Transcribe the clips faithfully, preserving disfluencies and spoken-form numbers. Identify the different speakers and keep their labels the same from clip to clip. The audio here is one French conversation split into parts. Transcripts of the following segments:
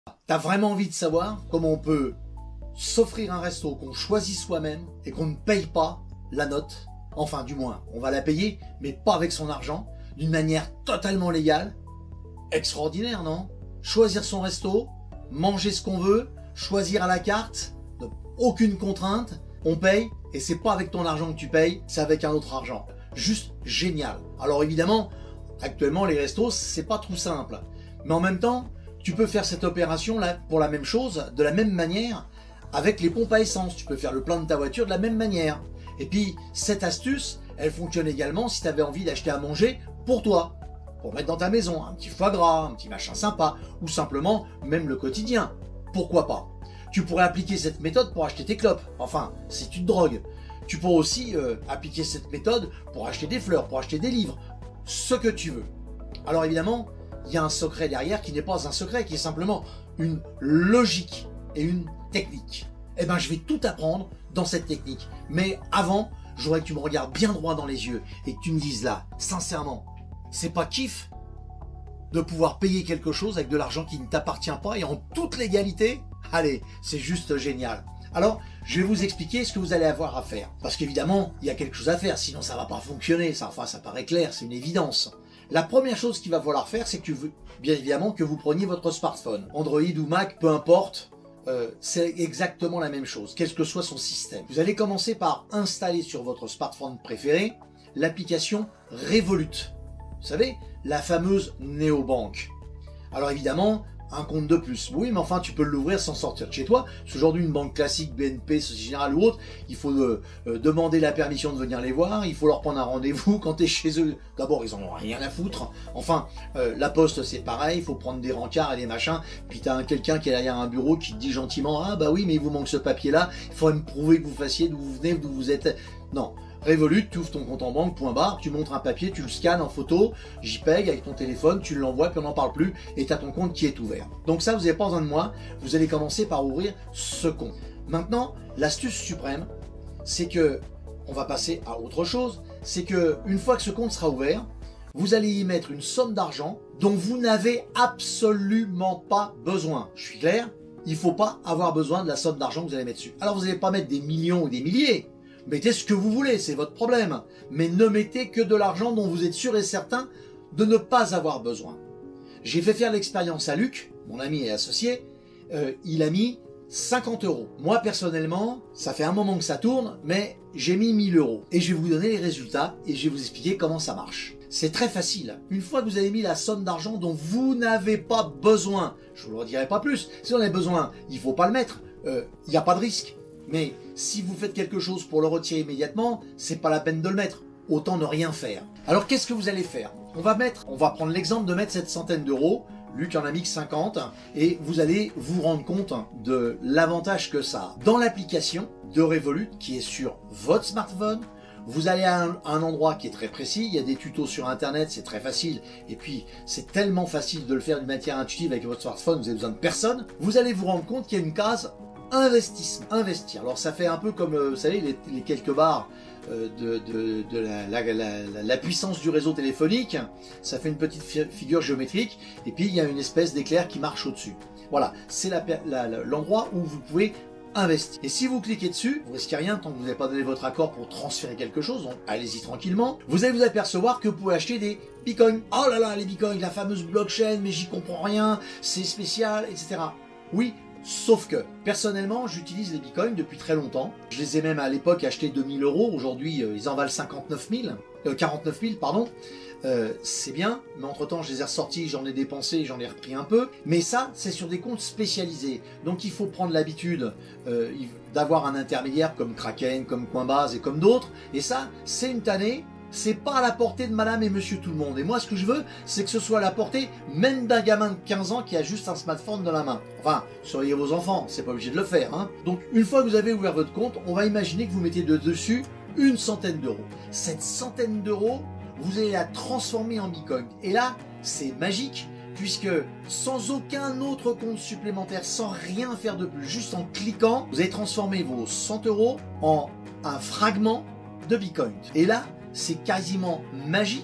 Speaker 1: T'as vraiment envie de savoir comment on peut s'offrir un resto qu'on choisit soi-même et qu'on ne paye pas la note? Enfin, du moins, on va la payer, mais pas avec son argent, d'une manière totalement légale. Extraordinaire, non? Choisir son resto, manger ce qu'on veut, choisir à la carte, aucune contrainte, on paye, et c'est pas avec ton argent que tu payes, c'est avec un autre argent. Juste génial. Alors évidemment, actuellement les restos, c'est pas tout simple. Mais en même temps, tu peux faire cette opération là pour la même chose, de la même manière, avec les pompes à essence. Tu peux faire le plein de ta voiture de la même manière. Et puis, cette astuce, elle fonctionne également si tu avais envie d'acheter à manger pour toi, pour mettre dans ta maison, un petit foie gras, un petit machin sympa, ou simplement même le quotidien. Pourquoi pas? Tu pourrais appliquer cette méthode pour acheter tes clopes, enfin, si tu te drogues. Tu pourrais aussi euh, appliquer cette méthode pour acheter des fleurs, pour acheter des livres, ce que tu veux. Alors évidemment, il y a un secret derrière qui n'est pas un secret, qui est simplement une logique et une technique. Eh ben, je vais tout apprendre dans cette technique. Mais avant, je voudrais que tu me regardes bien droit dans les yeux et que tu me dises là, sincèrement, c'est pas kiff de pouvoir payer quelque chose avec de l'argent qui ne t'appartient pas et en toute légalité? Allez, c'est juste génial. Alors, je vais vous expliquer ce que vous allez avoir à faire. Parce qu'évidemment, il y a quelque chose à faire, sinon ça va pas fonctionner. Ça, enfin, ça paraît clair, c'est une évidence. La première chose qu'il va falloir faire, c'est que, bien évidemment, que vous preniez votre smartphone. Android ou Mac, peu importe, euh, c'est exactement la même chose, quel que soit son système. Vous allez commencer par installer sur votre smartphone préféré l'application Revolut. Vous savez, la fameuse néobanque. Alors évidemment, un compte de plus. Oui, mais enfin, tu peux l'ouvrir sans sortir de chez toi. Parce qu'aujourd'hui, une banque classique, B N P, Société Générale ou autre, il faut euh, euh, demander la permission de venir les voir, il faut leur prendre un rendez-vous quand tu es chez eux. D'abord, ils en ont rien à foutre. Enfin, euh, la poste, c'est pareil, il faut prendre des rencarts et des machins. Puis tu as quelqu'un qui est derrière un bureau qui te dit gentiment, ah bah oui, mais il vous manque ce papier-là, il faudrait me prouver que vous fassiez d'où vous venez, d'où vous êtes. Non. Revolut, tu ouvres ton compte en banque, point barre, tu montres un papier, tu le scannes en photo, JPEG avec ton téléphone, tu l'envoies, puis on n'en parle plus, et tu as ton compte qui est ouvert. Donc ça, vous n'avez pas besoin de moi, vous allez commencer par ouvrir ce compte. Maintenant, l'astuce suprême, c'est que, on va passer à autre chose, c'est que une fois que ce compte sera ouvert, vous allez y mettre une somme d'argent dont vous n'avez absolument pas besoin. Je suis clair? Il ne faut pas avoir besoin de la somme d'argent que vous allez mettre dessus. Alors vous n'allez pas mettre des millions ou des milliers, mettez ce que vous voulez, c'est votre problème. Mais ne mettez que de l'argent dont vous êtes sûr et certain de ne pas avoir besoin. J'ai fait faire l'expérience à Luc, mon ami et associé, euh, il a mis cinquante euros. Moi personnellement, ça fait un moment que ça tourne, mais j'ai mis mille euros. Et je vais vous donner les résultats et je vais vous expliquer comment ça marche. C'est très facile. Une fois que vous avez mis la somme d'argent dont vous n'avez pas besoin, je ne vous le redirai pas plus, si on a besoin, il ne faut pas le mettre, il euh, n'y a pas de risque. Mais si vous faites quelque chose pour le retirer immédiatement, c'est pas la peine de le mettre. Autant ne rien faire. Alors qu'est-ce que vous allez faire? On va mettre, on va prendre l'exemple de mettre cette centaine d'euros. Luc en a mis que cinquante et vous allez vous rendre compte de l'avantage que ça a. Dans l'application de Revolut qui est sur votre smartphone, vous allez à un, à un endroit qui est très précis, il y a des tutos sur internet, c'est très facile, et puis c'est tellement facile de le faire d'une manière intuitive avec votre smartphone, vous avez besoin de personne. Vous allez vous rendre compte qu'il y a une case investissement, investir. Alors ça fait un peu comme, vous savez, les, les quelques barres euh, de, de, de la, la, la, la puissance du réseau téléphonique. Ça fait une petite figure géométrique, et puis il y a une espèce d'éclair qui marche au-dessus. Voilà, c'est l'endroit où vous pouvez investir. Et si vous cliquez dessus, vous risquez rien tant que vous n'avez pas donné votre accord pour transférer quelque chose, donc allez-y tranquillement. Vous allez vous apercevoir que vous pouvez acheter des bitcoins. Oh là là, les bitcoins, la fameuse blockchain, mais j'y comprends rien, c'est spécial, et cetera. Oui, sauf que, personnellement, j'utilise les bitcoins depuis très longtemps. Je les ai même à l'époque achetés deux mille euros. Aujourd'hui, euh, ils en valent cinquante-neuf mille, euh, quarante-neuf mille, pardon. Euh, c'est bien, mais entre-temps, je les ai ressortis, j'en ai dépensé, j'en ai repris un peu. Mais ça, c'est sur des comptes spécialisés. Donc, il faut prendre l'habitude euh, d'avoir un intermédiaire comme Kraken, comme Coinbase et comme d'autres. Et ça, c'est une tannée. C'est pas à la portée de madame et monsieur tout le monde. Et moi, ce que je veux, c'est que ce soit à la portée même d'un gamin de quinze ans qui a juste un smartphone dans la main. Enfin, surveillez vos enfants, c'est pas obligé de le faire, hein. Donc, une fois que vous avez ouvert votre compte, on va imaginer que vous mettez de dessus une centaine d'euros. Cette centaine d'euros, vous allez la transformer en bitcoin. Et là, c'est magique, puisque sans aucun autre compte supplémentaire, sans rien faire de plus, juste en cliquant, vous allez transformer vos cent euros en un fragment de bitcoin. Et là, c'est quasiment magique,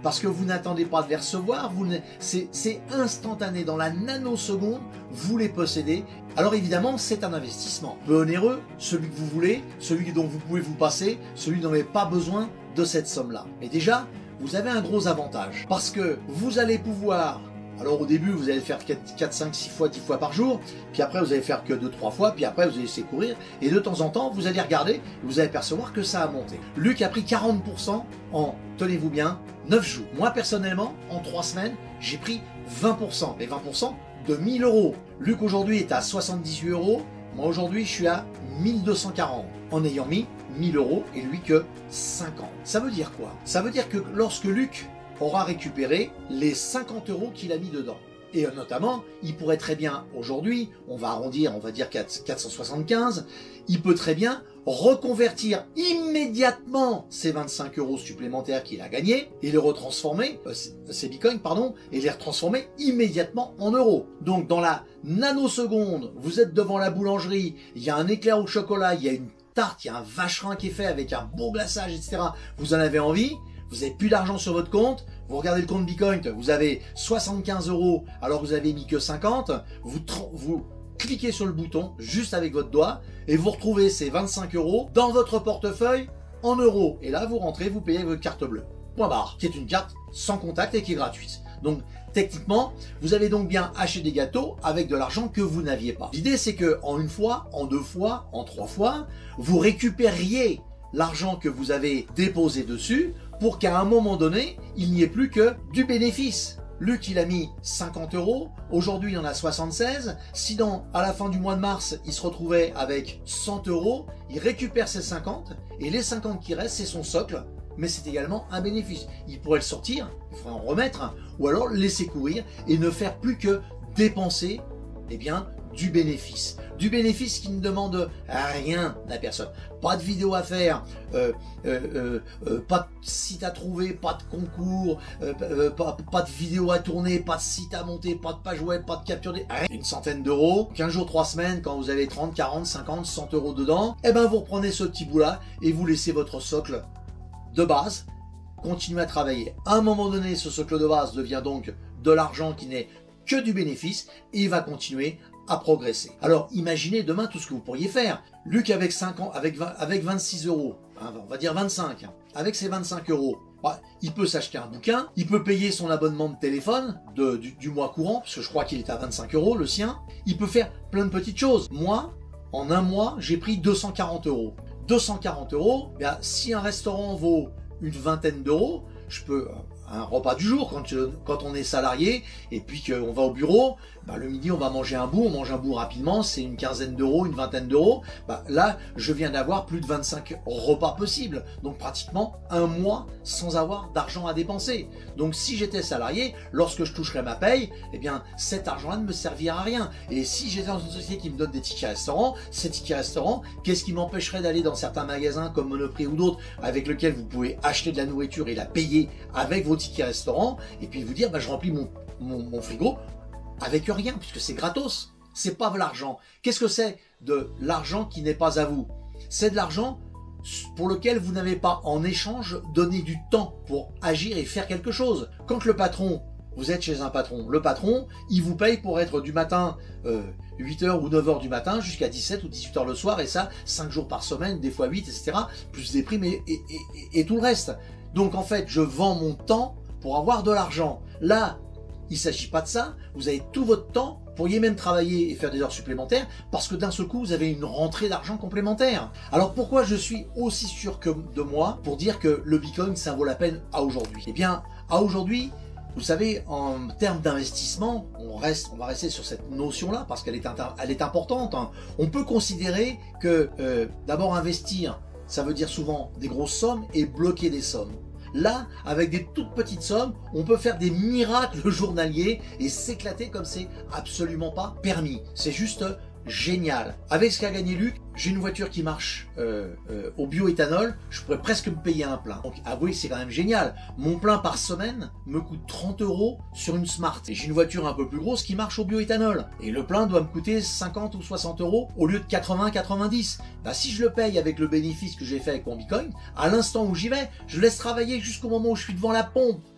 Speaker 1: parce que vous n'attendez pas de les recevoir, c'est instantané, dans la nanoseconde, vous les possédez. Alors évidemment, c'est un investissement peu onéreux, celui que vous voulez, celui dont vous pouvez vous passer, celui dont vous n'avez pas besoin de cette somme-là. Mais déjà, vous avez un gros avantage, parce que vous allez pouvoir... Alors au début, vous allez faire quatre, cinq, six fois, dix fois par jour, puis après vous allez faire que deux, trois fois, puis après vous allez laisser courir, et de temps en temps, vous allez regarder, et vous allez percevoir que ça a monté. Luc a pris quarante pour cent en, tenez-vous bien, neuf jours. Moi personnellement, en trois semaines, j'ai pris vingt pour cent, mais vingt pour cent de mille euros. Luc aujourd'hui est à soixante-dix-huit euros, moi aujourd'hui je suis à mille deux cent quarante, en ayant mis mille euros, et lui que cinquante. Ça veut dire quoi? Ça veut dire que lorsque Luc aura récupéré les cinquante euros qu'il a mis dedans. Et notamment, il pourrait très bien, aujourd'hui, on va arrondir, on va dire quatre cent soixante-quinze, il peut très bien reconvertir immédiatement ces vingt-cinq euros supplémentaires qu'il a gagnés et les retransformer, euh, ces bitcoins, pardon, et les retransformer immédiatement en euros. Donc dans la nanoseconde, vous êtes devant la boulangerie, il y a un éclair au chocolat, il y a une tarte, il y a un vacherin qui est fait avec un beau glaçage, et cetera. Vous en avez envie, vous n'avez plus d'argent sur votre compte, vous regardez le compte Bitcoin, vous avez soixante-quinze euros alors que vous avez mis que cinquante, vous, vous cliquez sur le bouton juste avec votre doigt et vous retrouvez ces vingt-cinq euros dans votre portefeuille en euros. Et là, vous rentrez, vous payez avec votre carte bleue. Point barre, qui est une carte sans contact et qui est gratuite. Donc, techniquement, vous avez donc bien acheté des gâteaux avec de l'argent que vous n'aviez pas. L'idée, c'est que en une fois, en deux fois, en trois fois, vous récupériez l'argent que vous avez déposé dessus pour qu'à un moment donné, il n'y ait plus que du bénéfice. Luc, il a mis cinquante euros, aujourd'hui il en a soixante-seize, sinon à la fin du mois de mars, il se retrouvait avec cent euros, il récupère ses cinquante, et les cinquante qui restent, c'est son socle, mais c'est également un bénéfice. Il pourrait le sortir, il faudrait en remettre, ou alors laisser courir et ne faire plus que dépenser, eh bien, du bénéfice. Du bénéfice qui ne demande rien à personne. Pas de vidéo à faire, euh, euh, euh, euh, pas de site à trouver, pas de concours, euh, euh, pas, pas de vidéo à tourner, pas de site à monter, pas de page web, pas de capture des... Rien. Une centaine d'euros, quinze jours, trois semaines, quand vous avez trente, quarante, cinquante, cent euros dedans, eh ben vous reprenez ce petit bout-là et vous laissez votre socle de base continuer à travailler. À un moment donné, ce socle de base devient donc de l'argent qui n'est que du bénéfice et il va continuer à progresser. Alors imaginez demain tout ce que vous pourriez faire. Luc avec cinq ans, avec, vingt, avec vingt-six euros, hein, on va dire vingt-cinq, hein, avec ses vingt-cinq euros, bah, il peut s'acheter un bouquin, il peut payer son abonnement de téléphone de, du, du mois courant, parce que je crois qu'il est à vingt-cinq euros le sien, il peut faire plein de petites choses. Moi, en un mois, j'ai pris deux cent quarante euros. deux cent quarante euros, bah, si un restaurant vaut une vingtaine d'euros, je peux... un repas du jour, quand, quand on est salarié et puis qu'on va au bureau, bah le midi on va manger un bout, on mange un bout rapidement, c'est une quinzaine d'euros, une vingtaine d'euros, bah là je viens d'avoir plus de vingt-cinq repas possibles, donc pratiquement un mois sans avoir d'argent à dépenser. Donc si j'étais salarié, lorsque je toucherais ma paye, eh bien cet argent-là ne me servira à rien. Et si j'étais dans une société qui me donne des tickets restaurants, ces tickets restaurants, qu'est-ce qui m'empêcherait d'aller dans certains magasins comme Monoprix ou d'autres, avec lesquels vous pouvez acheter de la nourriture et la payer avec vos tickets restaurant, et puis vous dire bah, je remplis mon, mon, mon frigo avec rien puisque c'est gratos, c'est pas de l'argent. Qu'est-ce que c'est de l'argent qui n'est pas à vous? C'est de l'argent pour lequel vous n'avez pas en échange donné du temps pour agir et faire quelque chose. Quand le patron, vous êtes chez un patron, le patron il vous paye pour être du matin euh, huit heures ou neuf heures du matin jusqu'à dix-sept ou dix-huit heures le soir, et ça cinq jours par semaine, des fois huit, et cetera, plus des primes et, et, et, et tout le reste. Donc en fait je vends mon temps pour avoir de l'argent. Là, il ne s'agit pas de ça, vous avez tout votre temps, vous pourriez même travailler et faire des heures supplémentaires, parce que d'un seul coup, vous avez une rentrée d'argent complémentaire. Alors pourquoi je suis aussi sûr que de moi pour dire que le Bitcoin, ça vaut la peine à aujourd'hui? Eh bien, à aujourd'hui, vous savez, en termes d'investissement, on, reste, on va rester sur cette notion-là, parce qu'elle est, elle est importante. Hein. On peut considérer que, euh, d'abord, investir, ça veut dire souvent des grosses sommes et bloquer des sommes. Là, avec des toutes petites sommes, on peut faire des miracles journaliers et s'éclater comme c'est absolument pas permis. C'est juste génial. Avec ce qu'a gagné Luc, j'ai une voiture qui marche euh, euh, au bioéthanol, je pourrais presque me payer un plein. Donc avouez que c'est quand même génial. Mon plein par semaine me coûte trente euros sur une Smart. Et j'ai une voiture un peu plus grosse qui marche au bioéthanol. Et le plein doit me coûter cinquante ou soixante euros au lieu de quatre-vingts, quatre-vingt-dix. Bah, si je le paye avec le bénéfice que j'ai fait avec mon Bitcoin, à l'instant où j'y vais, je laisse travailler jusqu'au moment où je suis devant la pompe.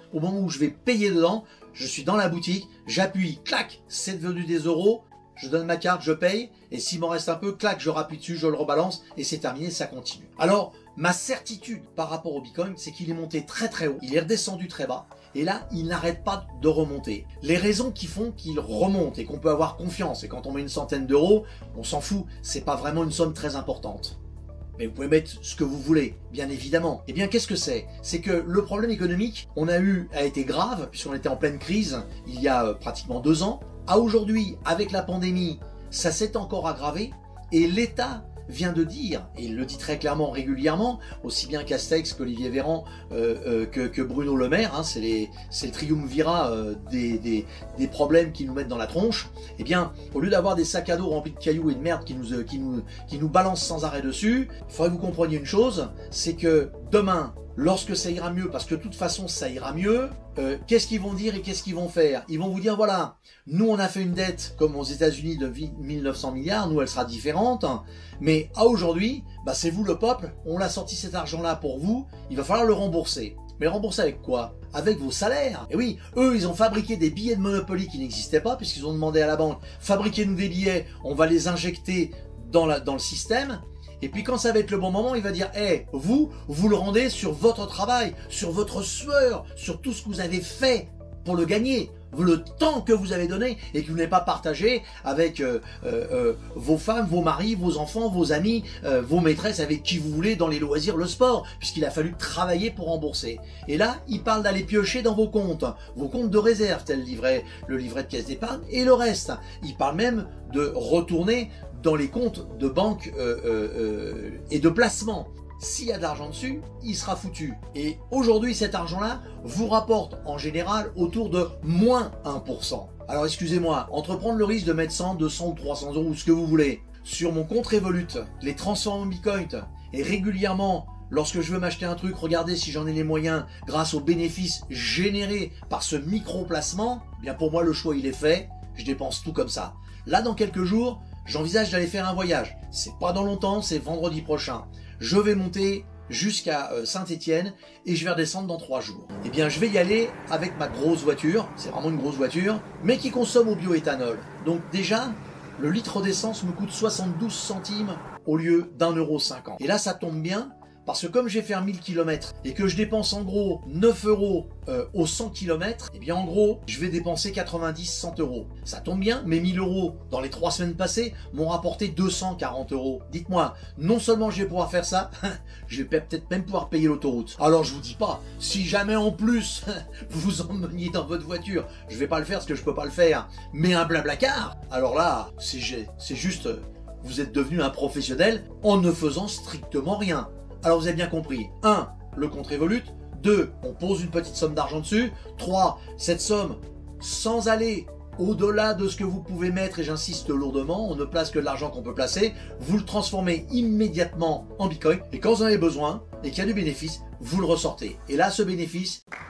Speaker 1: au moment où je vais payer dedans, je suis dans la boutique, j'appuie, clac, c'est devenu des euros, je donne ma carte, je paye, et s'il m'en reste un peu, clac, je rappuie dessus, je le rebalance, et c'est terminé, ça continue. Alors, ma certitude par rapport au Bitcoin, c'est qu'il est monté très très haut, il est redescendu très bas, et là, il n'arrête pas de remonter. Les raisons qui font qu'il remonte et qu'on peut avoir confiance, et quand on met une centaine d'euros, on s'en fout, c'est pas vraiment une somme très importante. Mais vous pouvez mettre ce que vous voulez, bien évidemment. Eh bien, qu'est-ce que c'est? C'est que le problème économique, on a eu, a été grave, puisqu'on était en pleine crise il y a euh, pratiquement deux ans. À aujourd'hui, avec la pandémie, ça s'est encore aggravé, et l'État vient de dire, et il le dit très clairement régulièrement, aussi bien Castex qu'Olivier Véran euh, euh, que, que Bruno Le Maire, hein, c'est le triumvirat euh, des, des, des problèmes qui nous mettent dans la tronche. Eh bien, au lieu d'avoir des sacs à dos remplis de cailloux et de merde qui nous, euh, qui nous, qui nous balancent sans arrêt dessus, il faudrait que vous compreniez une chose, c'est que demain, lorsque ça ira mieux, parce que de toute façon ça ira mieux, euh, qu'est-ce qu'ils vont dire et qu'est-ce qu'ils vont faire? Ils vont vous dire, voilà, nous on a fait une dette comme aux États-Unis de mille neuf cents milliards, nous elle sera différente, mais à aujourd'hui, bah, c'est vous le peuple, on l'a sorti cet argent-là pour vous, il va falloir le rembourser. Mais rembourser avec quoi? Avec vos salaires. Et oui, eux, ils ont fabriqué des billets de Monopoly qui n'existaient pas, puisqu'ils ont demandé à la banque, fabriquez-nous des billets, on va les injecter dans, la, dans le système. Et puis quand ça va être le bon moment, il va dire, hé, hey, vous, vous le rendez sur votre travail, sur votre sueur, sur tout ce que vous avez fait pour le gagner, le temps que vous avez donné et que vous n'avez pas partagé avec euh, euh, vos femmes, vos maris, vos enfants, vos amis, euh, vos maîtresses, avec qui vous voulez dans les loisirs, le sport, puisqu'il a fallu travailler pour rembourser. Et là, il parle d'aller piocher dans vos comptes, vos comptes de réserve, tel livret, le livret de caisse d'épargne et le reste. Il parle même de retourner dans les comptes de banque euh, euh, euh, et de placement. S'il y a de l'argent dessus, il sera foutu. Et aujourd'hui, cet argent-là vous rapporte en général autour de moins un pour cent. Alors excusez-moi, entreprendre le risque de mettre cent, deux cents ou trois cents euros ou ce que vous voulez sur mon compte Revolut, les transformer en Bitcoin et régulièrement, lorsque je veux m'acheter un truc, regardez si j'en ai les moyens grâce aux bénéfices générés par ce micro-placement, eh bien pour moi le choix il est fait, je dépense tout comme ça. Là dans quelques jours, j'envisage d'aller faire un voyage. C'est pas dans longtemps, c'est vendredi prochain. Je vais monter jusqu'à Saint-Étienne et je vais redescendre dans trois jours. Eh bien, je vais y aller avec ma grosse voiture. C'est vraiment une grosse voiture, mais qui consomme au bioéthanol. Donc déjà, le litre d'essence me coûte soixante-douze centimes au lieu d'un euro cinquante. Et là, ça tombe bien. Parce que comme je vais faire mille kilomètres et que je dépense en gros neuf euros euh, aux cent kilomètres, eh bien en gros, je vais dépenser quatre-vingt-dix à cent euros. Ça tombe bien, mes mille euros dans les trois semaines passées m'ont rapporté deux cent quarante euros. Dites-moi, non seulement je vais pouvoir faire ça, je vais peut-être même pouvoir payer l'autoroute. Alors je vous dis pas, si jamais en plus vous vous emmeniez dans votre voiture, je vais pas le faire parce que je peux pas le faire, mais un blablacar, alors là, c'est juste, vous êtes devenu un professionnel en ne faisant strictement rien. Alors vous avez bien compris, un, le compte Revolut, deux, on pose une petite somme d'argent dessus, trois, cette somme, sans aller au-delà de ce que vous pouvez mettre, et j'insiste lourdement, on ne place que de l'argent qu'on peut placer, vous le transformez immédiatement en Bitcoin, et quand vous en avez besoin, et qu'il y a du bénéfice, vous le ressortez. Et là, ce bénéfice,